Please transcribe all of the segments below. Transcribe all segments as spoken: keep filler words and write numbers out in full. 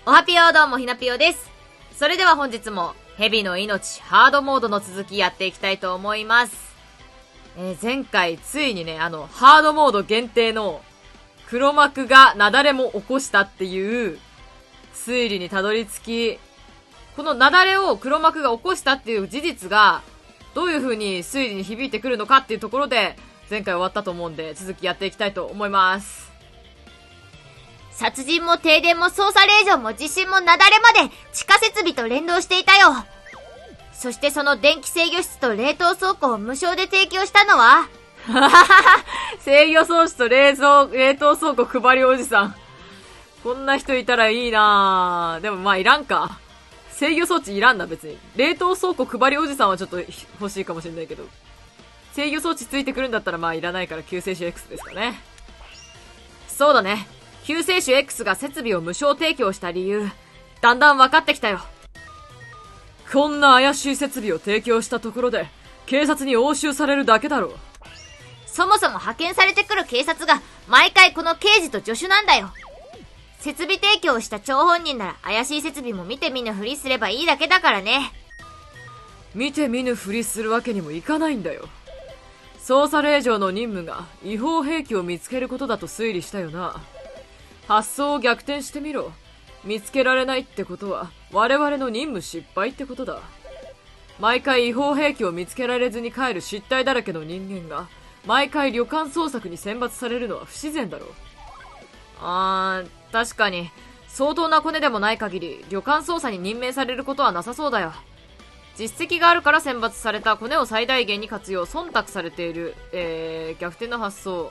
おはぴよどうもひなぴよです。それでは本日も蛇の命ハードモードの続きやっていきたいと思います。えー、前回ついにね、あのハードモード限定の黒幕が雪崩も起こしたっていう推理にたどり着き、この雪崩を黒幕が起こしたっていう事実がどういう風に推理に響いてくるのかっていうところで前回終わったと思うんで、続きやっていきたいと思います。 殺人も停電も操作令状も地震も雪崩まで地下設備と連動していたよ。そしてその電気制御室と冷凍倉庫を無償で提供したのは制御装置と冷蔵、冷凍倉庫配りおじさん。こんな人いたらいいなぁ。でもまあいらんか。制御装置いらんな別に。冷凍倉庫配りおじさんはちょっと欲しいかもしれないけど。制御装置ついてくるんだったらまあいらないから救世主 X ですかね。そうだね。救世主 X が設備を無償提供した理由、だんだん分かってきたよ。こんな怪しい設備を提供したところで、警察に押収されるだけだろう。 そもそも派遣されてくる警察が、毎回この刑事と助手なんだよ。設備提供した張本人なら、怪しい設備も見て見ぬふりすればいいだけだからね。 見て見ぬふりするわけにもいかないんだよ。捜査令状の任務が違法兵器を見つけることだと推理したよな。発想を逆転してみろ。見つけられないってことは我々の任務失敗ってことだ。毎回違法兵器を見つけられずに帰る失態だらけの人間が毎回旅館捜索に選抜されるのは不自然だろう。あー、確かに相当なコネでもない限り旅館捜査に任命されることはなさそうだよ。実績があるから選抜されたコネを最大限に活用、忖度されている、えー、逆転の発想。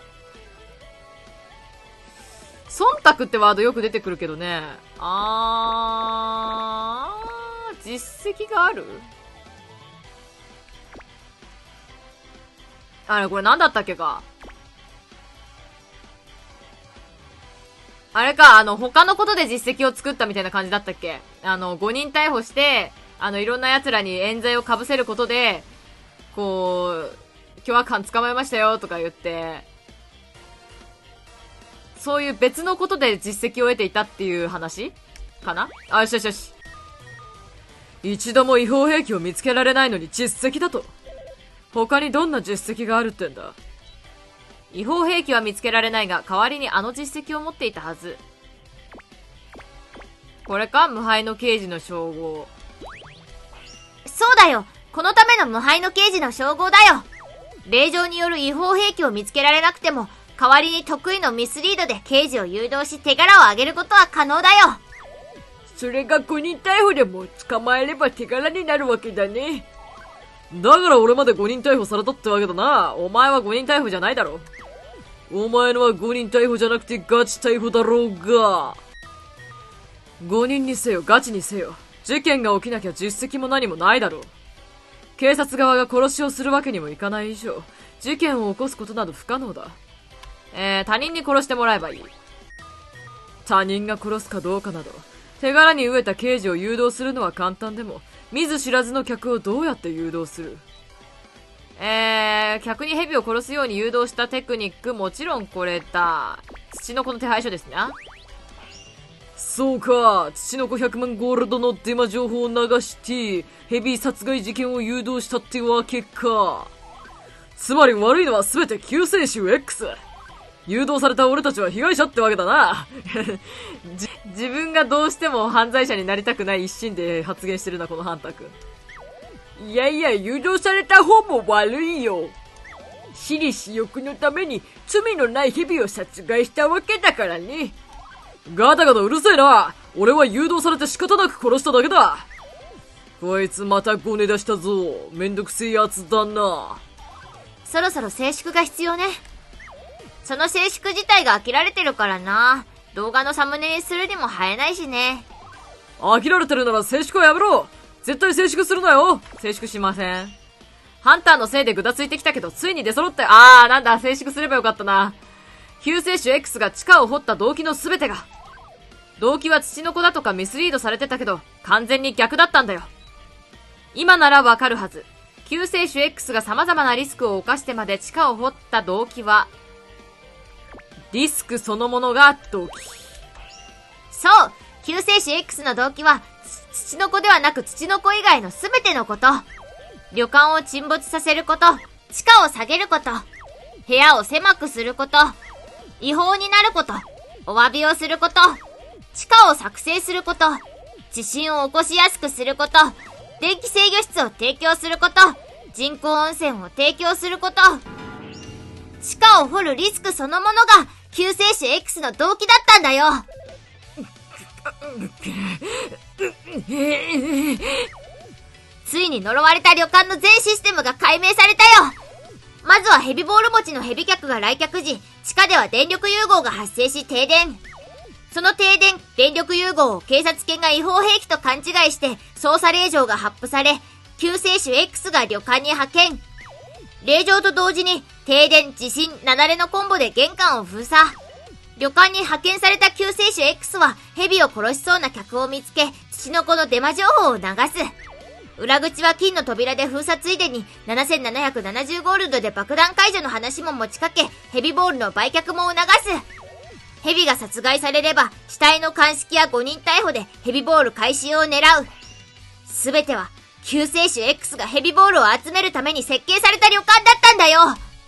忖度ってワードよく出てくるけどね。あー、実績がある？あれ、これ何だったっけか。あれか、あの、他のことで実績を作ったみたいな感じだったっけ？あの、ごにん逮捕して、あの、いろんな奴らに冤罪を被せることで、こう、凶悪犯捕まえましたよとか言って、そういう別のことで実績を得ていたっていう話かな？あ、よしよしよし。一度も違法兵器を見つけられないのに実績だと。他にどんな実績があるってんだ？違法兵器は見つけられないが、代わりにあの実績を持っていたはず。これか？無敗の刑事の称号。 そうだよ。このための無敗の刑事の称号だよ。令状による違法兵器を見つけられなくても、代わりに得意のミスリードで刑事を誘導し手柄を上げることは可能だよ。 それがごにん逮捕でも捕まえれば手柄になるわけだね。だから俺までごにん逮捕されたってわけだな。お前はごにん逮捕じゃないだろ。お前のはごにん逮捕じゃなくてガチ逮捕だろうが。ごにんにせよガチにせよ、事件が起きなきゃ実績も何もないだろう。警察側が殺しをするわけにもいかない以上、事件を起こすことなど不可能だ。えー、他人に殺してもらえばいい。他人が殺すかどうかなど、手柄に飢えた刑事を誘導するのは簡単でも、見ず知らずの客をどうやって誘導する？えー、客に蛇を殺すように誘導したテクニック、もちろんこれだ。土の子の手配書ですね。そうか、土の子ひゃくまんゴールドのデマ情報を流して、蛇殺害事件を誘導したってわけか。つまり悪いのは全て救世主 X。誘導された俺たちは被害者ってわけだな。自分がどうしても犯罪者になりたくない一心で発言してるな、このハンターくん。いやいや、誘導された方も悪いよ。私利私欲のために罪のない蛇を殺害したわけだからね。ガタガタうるせえな。俺は誘導されて仕方なく殺しただけだ。こいつまたごね出したぞ。めんどくせえやつだな。 そろそろ静粛が必要ね。その静粛自体が飽きられてるからな。動画のサムネにするにも映えないしね。 飽きられてるなら静粛はやめろ。絶対静粛するなよ。静粛しません。ハンターのせいでぐだついてきたけど、ついに出揃ったよ。あー、なんだ、静粛すればよかったな。救世主 X が地下を掘った動機のすべてが。動機は土の子だとかミスリードされてたけど、完全に逆だったんだよ。今ならわかるはず。救世主 X が様々なリスクを冒してまで地下を掘った動機は、リスクそのものが動機。 そう救世主 X の動機は、土の子ではなく土の子以外のすべてのこと。旅館を沈没させること、地価を下げること、部屋を狭くすること、違法になること、お詫びをすること、地下を作成すること、地震を起こしやすくすること、電気制御室を提供すること、人工温泉を提供すること、地下を掘るリスクそのものが救世主 X の動機だったんだよ。ついに呪われた旅館の全システムが解明されたよ。まずはヘビボール持ちのヘビ客が来客時、地下では電力融合が発生し停電。その停電、電力融合を警察犬が違法兵器と勘違いして捜査令状が発布され、救世主 X が旅館に派遣。令状と同時に停電、地震、雪崩のコンボで玄関を封鎖。旅館に派遣された救世主 X は蛇を殺しそうな客を見つけ、土の子のデマ情報を流す。裏口は金の扉で封鎖ついでにななせんななひゃくななじゅうゴールドで爆弾解除の話も持ちかけ、ヘビボールの売却も促す。ヘビが殺害されれば死体の鑑識や誤認逮捕でヘビボール回収を狙う。すべては救世主 X がヘビボールを集めるために設計された旅館だったんだよ。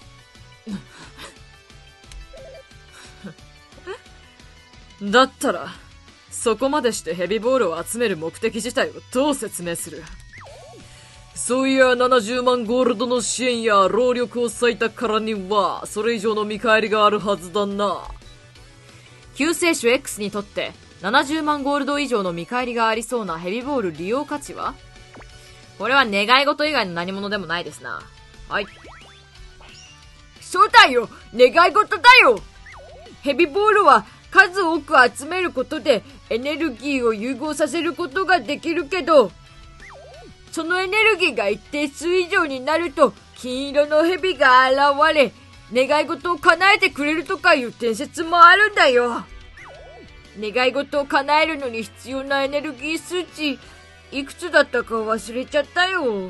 だったらそこまでしてヘビボールを集める目的自体をどう説明する？そういやななじゅうまんゴールドの支援や労力を割いたからにはそれ以上の見返りがあるはずだな。救世主 X にとってななじゅうまんゴールド以上の見返りがありそうなヘビボール利用価値は？これは願い事以外の何物でもないですな。はい。そうだよ、願い事だよ。ヘビボールは数多く集めることでエネルギーを融合させることができるけど、そのエネルギーが一定数以上になると金色のヘビが現れ、願い事を叶えてくれるとかいう伝説もあるんだよ。願い事を叶えるのに必要なエネルギー数値、いくつだったか忘れちゃったよ。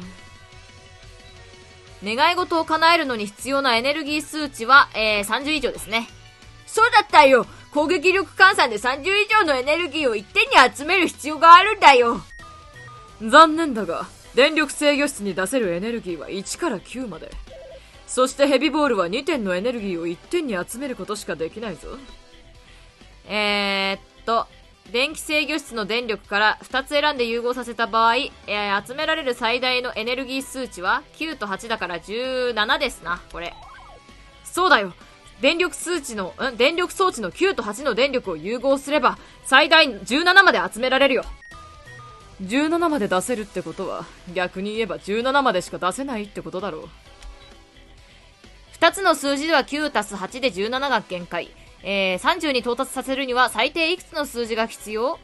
願い事を叶えるのに必要なエネルギー数値は、えー、さんじゅう以上ですね。そうだったよ。攻撃力換算でさんじゅう以上のエネルギーを一点に集める必要があるんだよ。残念だが、電力制御室に出せるエネルギーはいちからきゅうまで。そしてヘビボールはにてんのエネルギーをいってんに集めることしかできないぞ。えーっと、電気制御室の電力からふたつ選んで融合させた場合、えー、集められる最大のエネルギー数値はきゅうとはちだからじゅうななですな、これ。そうだよ。電力数値の、ん電力装置のきゅうとはちの電力を融合すれば、最大じゅうななまで集められるよ。じゅうななまで出せるってことは、逆に言えばじゅうななまでしか出せないってことだろう。ふたつの数字ではきゅうたすはちでじゅうななが限界。えー、さんじゅうに到達させるには最低いくつの数字が必要？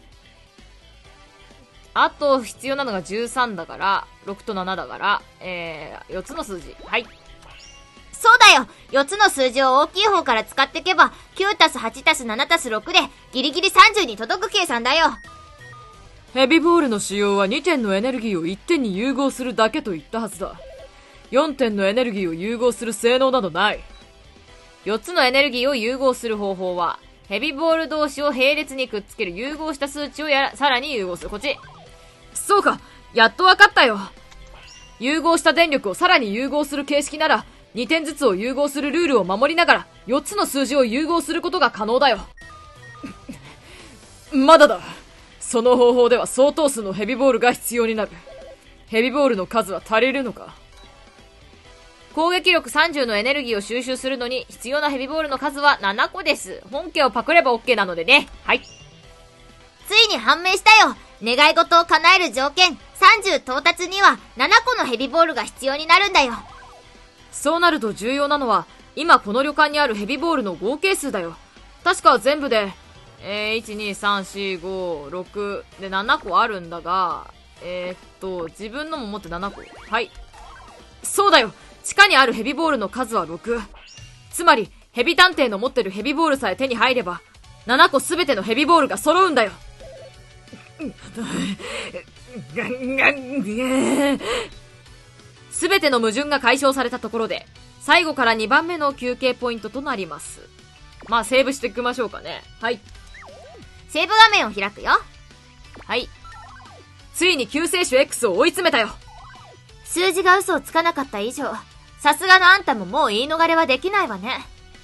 あと必要なのがじゅうさんだから、ろくとななだから、えー、よっつの数字。はい。 そうだよ。よっつの数字を大きい方から使っていけば、きゅうたすはちたすななたすろくで、ギリギリさんじゅうに届く計算だよ。 ヘビボールの使用はにてんのエネルギーをいってんに融合するだけと言ったはずだ。よんてんのエネルギーを融合する性能などない。よっつのエネルギーを融合する方法は、ヘビボール同士を並列にくっつける融合した数値をやら、さらに融合する。こっち。そうか、やっとわかったよ。融合した電力をさらに融合する形式なら、にてんずつを融合するルールを守りながら、よっつの数字を融合することが可能だよ。まだだ。その方法では相当数のヘビボールが必要になる。ヘビボールの数は足りるのか？攻撃力さんじゅうのエネルギーを収集するのに必要なヘビボールの数はななこです。本家をパクれば OK なのでね。はい。 ついに判明したよ。願い事を叶える条件、さんじゅう到達にはななこのヘビボールが必要になるんだよ。 そうなると重要なのは、今この旅館にあるヘビボールの合計数だよ。確か全部で、えー、いち、に、さん、し、ご、ろくでななこあるんだが、えー、っと、自分のも持ってななこ。はい。そうだよ。地下にあるヘビボールの数はろく。つまり、ヘビ探偵の持ってるヘビボールさえ手に入れば、ななこすべてのヘビボールが揃うんだよ。すべての矛盾が解消されたところで、最後からにばんめの休憩ポイントとなります。まあ、セーブしていきましょうかね。はい。 セーブ画面を開くよ。 はい。ついに救世主 X を追い詰めたよ。 数字が嘘をつかなかった以上、さすがのあんたももう言い逃れはできないわね。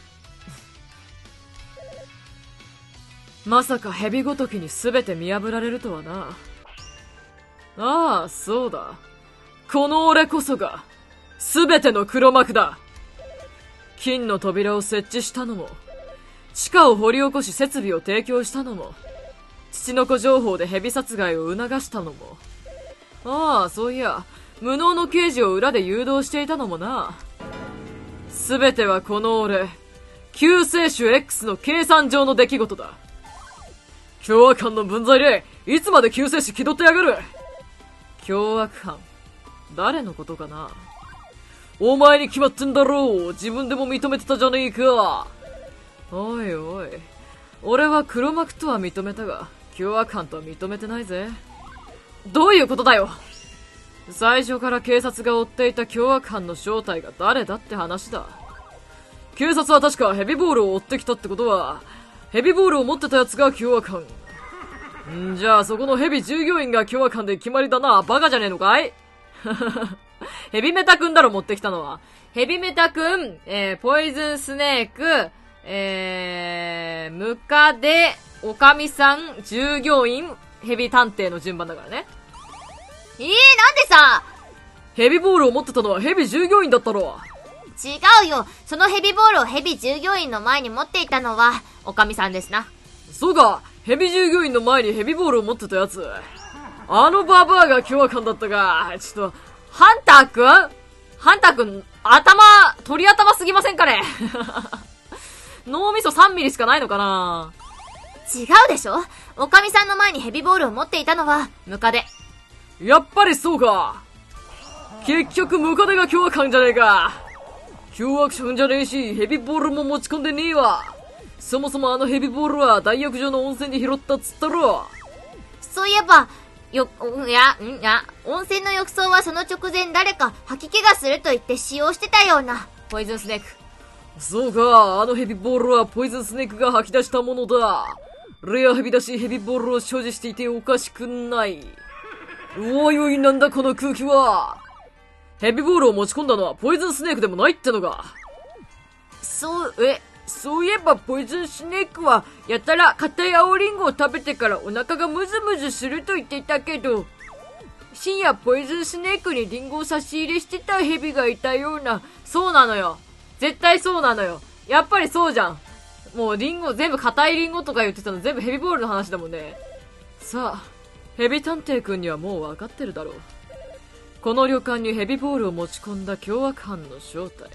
まさか蛇ごときに全て見破られるとはな。ああ、そうだ。この俺こそが、全ての黒幕だ。金の扉を設置したのも、地下を掘り起こし設備を提供したのも、父の子情報で蛇殺害を促したのも、ああ、そういや、無能の刑事を裏で誘導していたのもな。全てはこの俺、救世主 X の計算上の出来事だ。凶悪犯の分際で、いつまで救世主気取ってやがる。凶悪犯、誰のことかな。お前に決まってんだろう。自分でも認めてたじゃねえか。おいおい、俺は黒幕とは認めたが、凶悪犯とは認めてないぜ。どういうことだよ。最初から警察が追っていた凶悪犯の正体が誰だって話だ。警察は確かヘビボールを追ってきたってことは、ヘビボールを持ってたやつが凶悪犯。んじゃあそこのヘビ従業員が凶悪犯で決まりだな。バカじゃねえのかい。ヘビメタくんだろ持ってきたのは。ヘビメタくん、えー、ポイズンスネーク、えー、ムカデ、オカミさん、従業員、ヘビ探偵の順番だからね。 えー、なんでさ、 ヘビボールを持ってたのはヘビ従業員だったろ。 違うよ。そのヘビボールをヘビ従業員の前に持っていたのは、オカミさんですな。 そうか、ヘビ従業員の前にヘビボールを持ってたやつ。あのババアが凶悪犯だったが、ちょっと、ハンターくんハンターくん、頭、鳥頭すぎませんかね。脳みそさんミリしかないのかな。 違うでしょ。おかみさんの前にヘビボールを持っていたのは、ムカデ。 やっぱりそうか。結局ムカデが凶悪犯じゃねえか。凶悪犯じゃねえし、ヘビボールも持ち込んでねえわ。そもそもあのヘビボールは大浴場の温泉で拾ったっつったろ。 そういえば、よ、いや、んや、温泉の浴槽はその直前誰か吐き気がすると言って使用してたような。 ポイズンスネーク。そうか、あのヘビボールはポイズンスネークが吐き出したものだ。レアヘビだしヘビボールを所持していておかしくない。おいおい、なんだこの空気は。ヘビボールを持ち込んだのはポイズンスネークでもないってのか。そう、え、そういえばポイズンスネークはやたら硬い青リンゴを食べてからお腹がムズムズすると言っていたけど、深夜ポイズンスネークにリンゴを差し入れしてたヘビがいたような。そうなのよ。絶対そうなのよ。やっぱりそうじゃん。もうリンゴ、全部硬いリンゴとか言ってたの全部ヘビボールの話だもんね。さあ、ヘビ探偵くんにはもう分かってるだろう。この旅館にヘビボールを持ち込んだ凶悪犯の正体。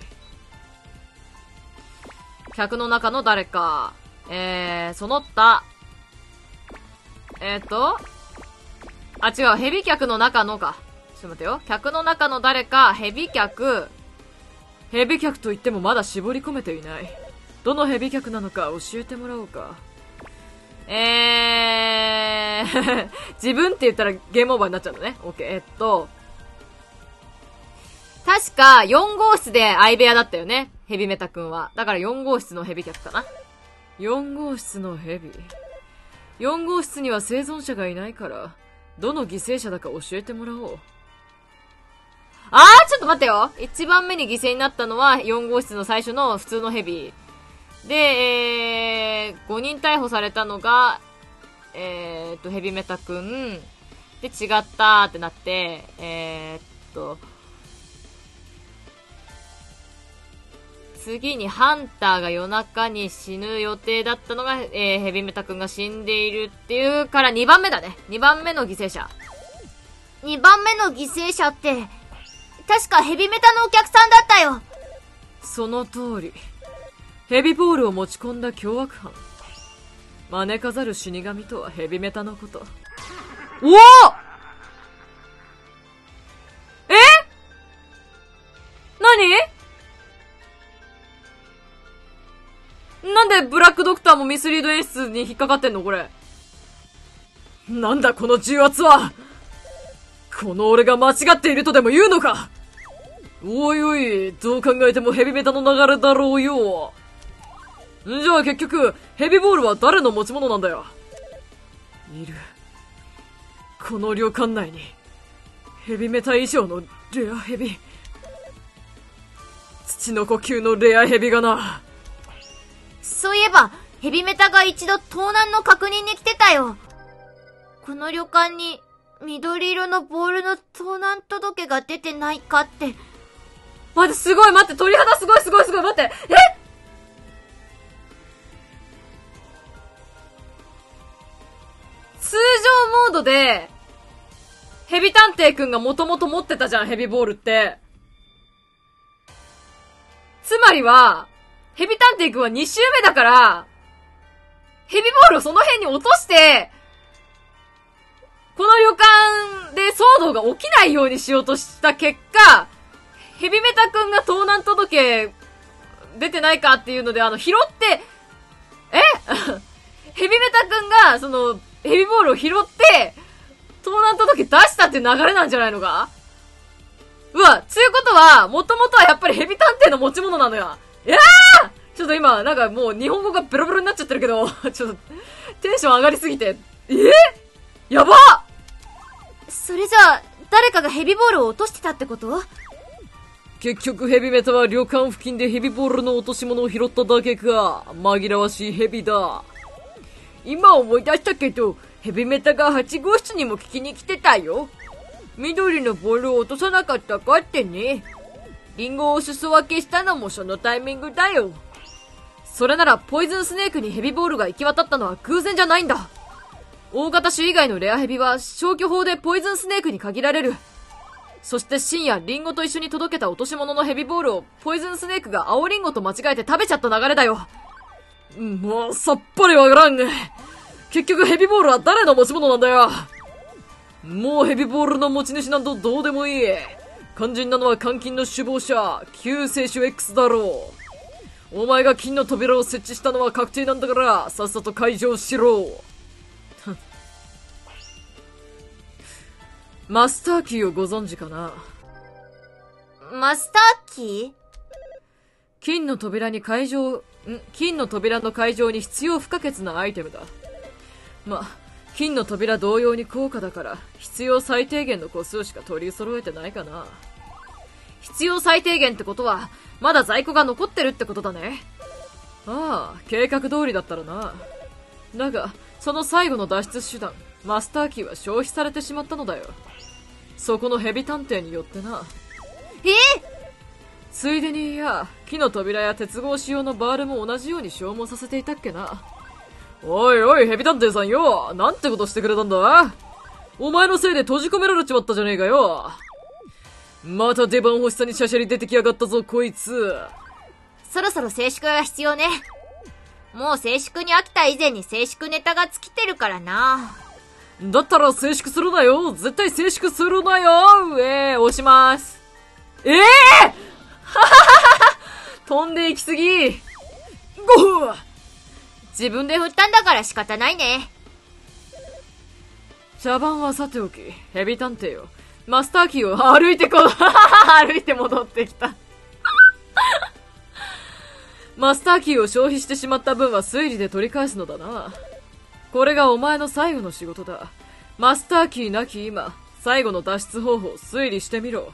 客の中の誰か。えー、その他。えーと。あ、違う、ヘビ客の中のか。ちょっと待ってよ。客の中の誰か、ヘビ客。ヘビ客と言ってもまだ絞り込めていない。どのヘビ客なのか教えてもらおうか。えー、自分って言ったらゲームオーバーになっちゃうんだね。オッケー。えっと。確かよん号室で相部屋だったよね。ヘビメタくんは。だからよん号室のヘビ客かな。よん号室のヘビ。よん号室には生存者がいないから、どの犠牲者だか教えてもらおう。あー、ちょっと待ってよ。一番目に犠牲になったのはよん号室の最初の普通のヘビ。で、えー、ごにん逮捕されたのが、えーっと、ヘビメタくん。で、違ったーってなって、えーっと、次にハンターが夜中に死ぬ予定だったのが、えー、ヘビメタくんが死んでいるっていうからにばんめだね。にばんめの犠牲者。 にばんめの犠牲者って、確かヘビメタのお客さんだったよ。 その通り。ヘビボールを持ち込んだ凶悪犯。招かざる死神とはヘビメタのこと。おお！え？何？なんでブラックドクターもミスリード演出に引っかかってんのこれ。なんだこの重圧は。この俺が間違っているとでも言うのか。おいおい、どう考えてもヘビメタの流れだろうよ。んじゃあ結局、ヘビボールは誰の持ち物なんだよ。いる。 この旅館内に、ヘビメタ以上のレアヘビ。土の呼吸のレアヘビがな。 そういえば、ヘビメタが一度盗難の確認に来てたよ。この旅館に、緑色のボールの盗難届が出てないかって。 待って、すごい待って、鳥肌すごいすごいすごい待って、え通常モードで、ヘビ探偵くんがもともと持ってたじゃん、ヘビボールって。つまりは、ヘビ探偵くんはに周目だから、ヘビボールをその辺に落として、この旅館で騒動が起きないようにしようとした結果、ヘビメタくんが盗難届出てないかっていうので、あの、拾って、えヘビメタくんが、その、ヘビボールを拾って、盗難届出したっていう流れなんじゃないのか。うわ、つうことは、もともとはやっぱりヘビ探偵の持ち物なのよ。いやーちょっと今、なんかもう日本語がベロベロになっちゃってるけど、ちょっと、テンション上がりすぎて、えー、やばっそれじゃあ、誰かがヘビボールを落としてたってこと？ 結局ヘビメタは旅館付近でヘビボールの落とし物を拾っただけか。紛らわしいヘビだ。今思い出したけど、ヘビメタがはち号室にも聞きに来てたよ。緑のボールを落とさなかったかってね。リンゴを裾分けしたのもそのタイミングだよ。それならポイズンスネークにヘビボールが行き渡ったのは偶然じゃないんだ。大型種以外のレアヘビは消去法でポイズンスネークに限られる。そして深夜リンゴと一緒に届けた落とし物のヘビボールをポイズンスネークが青リンゴと間違えて食べちゃった流れだよ。もうさっぱりわからんね。結局ヘビボールは誰の持ち物なんだよ。もうヘビボールの持ち主なんとどうでもいい。肝心なのは監禁の首謀者救世主 X だろう。お前が金の扉を設置したのは確定なんだから、さっさと解錠しろ。マスターキーをご存知かな。 マスターキー？ 金の扉に解錠、ん金の扉の解錠に必要不可欠なアイテムだ。ま、金の扉同様に高価だから、必要最低限の個数しか取り揃えてないかな。必要最低限ってことは、まだ在庫が残ってるってことだね。ああ、計画通りだったらな。だが、その最後の脱出手段、マスターキーは消費されてしまったのだよ。そこのヘビ探偵によってな。 えついでに、いや、木の扉や鉄格子用のバールも同じように消耗させていたっけな。おいおい、ヘビ探偵さんよ。なんてことしてくれたんだ？お前のせいで閉じ込められちまったじゃねえかよ。また出番欲しさにシャシャリ出てきやがったぞ、こいつ。 そろそろ静粛が必要ね。もう静粛に飽きた以前に静粛ネタが尽きてるからな。 だったら静粛するなよ。絶対静粛するなよ。えー、押します。ええー、はははは飛んでいきすぎ。ごふ自分で振ったんだから仕方ないね。 茶番はさておき、ヘビ探偵よ。マスターキーを歩いてこ、歩いて戻ってきた。マスターキーを消費してしまった分は推理で取り返すのだな。これがお前の最後の仕事だ。マスターキーなき今、最後の脱出方法を推理してみろ。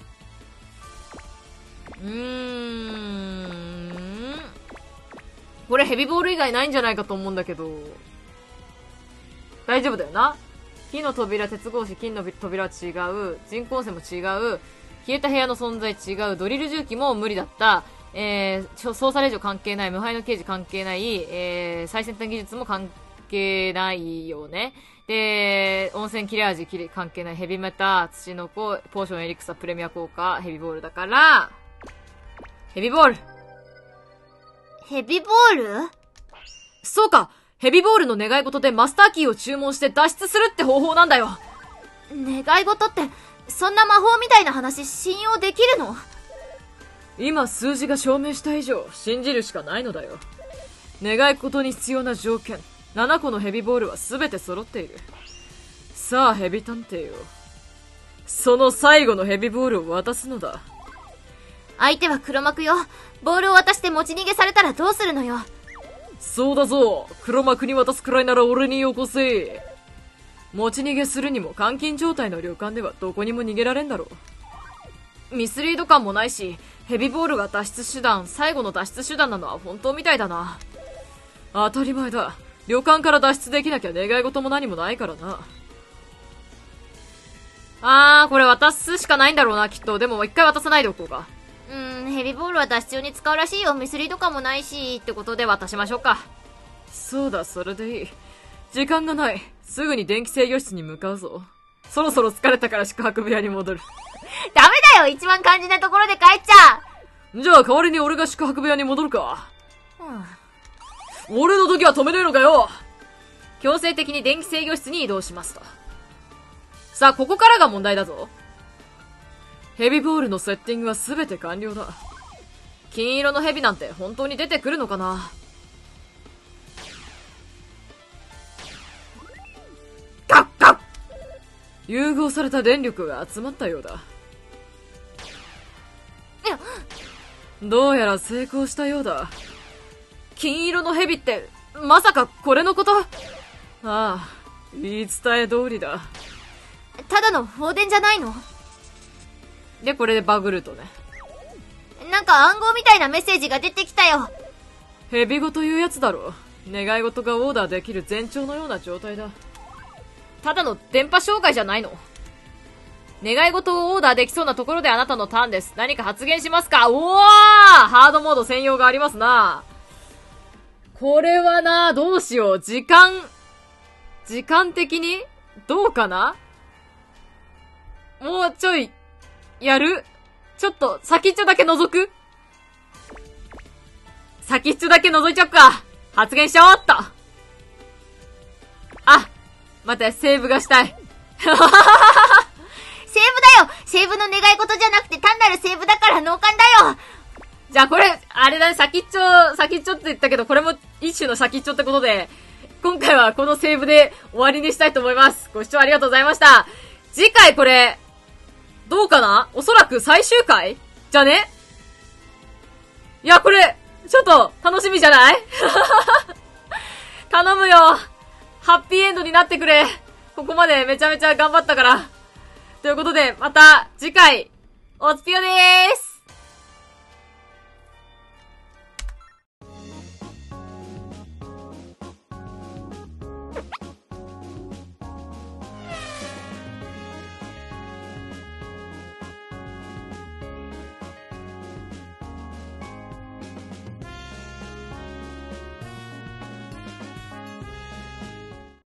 うーん。これヘビボール以外ないんじゃないかと思うんだけど。大丈夫だよな。木の扉、鉄格子、金の扉は違う。人工線も違う。消えた部屋の存在違う。ドリル重機も無理だった。えー、操作令状関係ない。無敗の刑事関係ない。えー、最先端技術も関係ないよね。で、温泉切れ味関係ない。ヘビメタ、土の子、ポーションエリクサ、プレミア効果、ヘビボールだから、ヘビボール。 ヘビボール？ そうか。ヘビボールの願い事でマスターキーを注文して脱出するって方法なんだよ。 願い事って、そんな魔法みたいな話信用できるの？ 今数字が証明した以上、信じるしかないのだよ。願い事に必要な条件、ななこのヘビボールは全て揃っている。さあヘビ探偵よ。その最後のヘビボールを渡すのだ。 相手は黒幕よ。ボールを渡して持ち逃げされたらどうするのよ。 そうだぞ。黒幕に渡すくらいなら俺によこせ。 持ち逃げするにも監禁状態の旅館ではどこにも逃げられんだろう。ミスリード感もないし、ヘビボールが脱出手段、最後の脱出手段なのは本当みたいだな。当たり前だ。旅館から脱出できなきゃ願い事も何もないからな。あー、これ渡すしかないんだろうな、きっと。でも一回渡さないでおこうか。 うーん、ヘビボールは脱出用に使うらしいよ。ミスリード感もないし、ってことで渡しましょうか。 そうだ、それでいい。時間がない。すぐに電気制御室に向かうぞ。そろそろ疲れたから宿泊部屋に戻る。 ダメだよ、一番肝心なところで帰っちゃう。じゃあ代わりに俺が宿泊部屋に戻るか。うん。俺の時は止めねえのかよ。 強制的に電気制御室に移動しますと。 さあ、ここからが問題だぞ。ヘビボールのセッティングは全て完了だ。金色のヘビなんて本当に出てくるのかな。カッカッ融合された電力が集まったようだ。どうやら成功したようだ。金色のヘビって、まさかこれのこと？ああ、言い伝え通りだ。 ただの放電じゃないの？ で、これでバグるとね。 なんか暗号みたいなメッセージが出てきたよ。 ヘビ語というやつだろう。願い事がオーダーできる前兆のような状態だ。ただの電波障害じゃないの？願い事をオーダーできそうなところであなたのターンです。何か発言しますか？おー！ハードモード専用がありますな。これはな、どうしよう。時間、時間的にどうかな？もうちょい、やる？ちょっと、先っちょだけ覗く？先っちょだけ覗いちゃおっか。発言しちゃおうっと。あ、待って、セーブがしたい。 セーブだよ！セーブの願い事じゃなくて単なるセーブだから脳幹だよ！ じゃあこれ、あれだね、先っちょ、先っちょって言ったけど、これも一種の先っちょってことで、今回はこのセーブで終わりにしたいと思います。ご視聴ありがとうございました。次回これ、どうかな？おそらく最終回？じゃね？いや、これ、ちょっと、楽しみじゃない？頼むよ。ハッピーエンドになってくれ。ここまでめちゃめちゃ頑張ったから。ということで、また次回、おつぴよでーす。